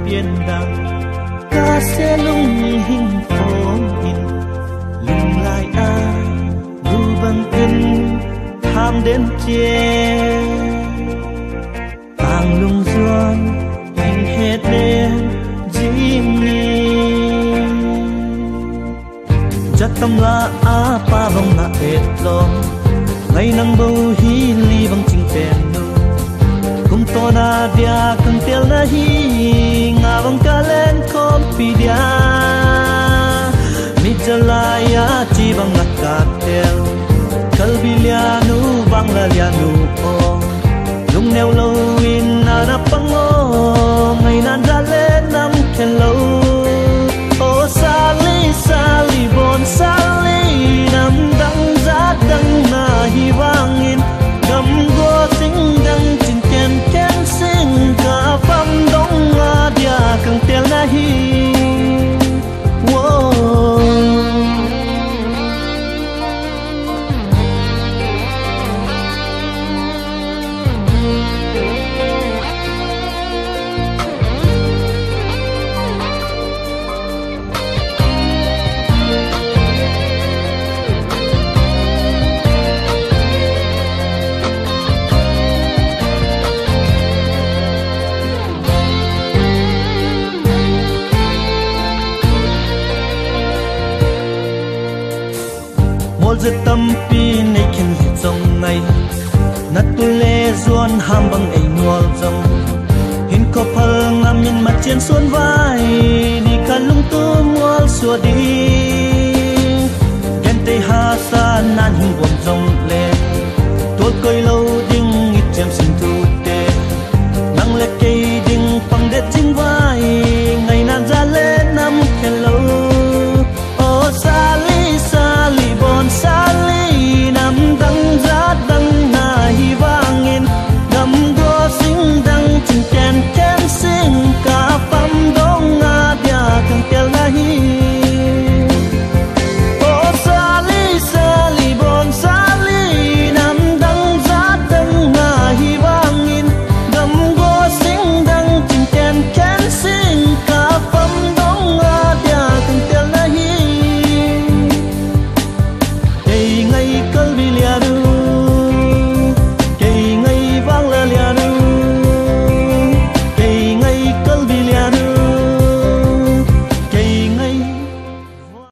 biển đằng ca sẽ lung hình phố in lưng lại ai vu bằng thân tham đến chia tàng lung ruộng hình hết đen dinh chắc tâm la á pa vong na et long ngày nắng bầu hi li vong chinh pen nu kum to na dia kung tel na hi nga vong ka len kom pi dia mi jalaya chi vong na ka tel kalbilia nu vang la lia nu o lung neo lâu in na pango ngày nan ra lên năm khen lâu ô sali bon sali nam đăng giá đăng na hi vang in gam go ting đăng chín ken ken sing cả pham dong a dia kang tel na hi giờ tâm pi này khen liệt dòng này nát tu lê duan ham bằng ấy nuôi dòng hin có phật ngắm nhìn mặt trên xuân vai đi cả lung tung ngol xua đi gen tây hà sa nan hình buồn dòng lệ tôi cười lâu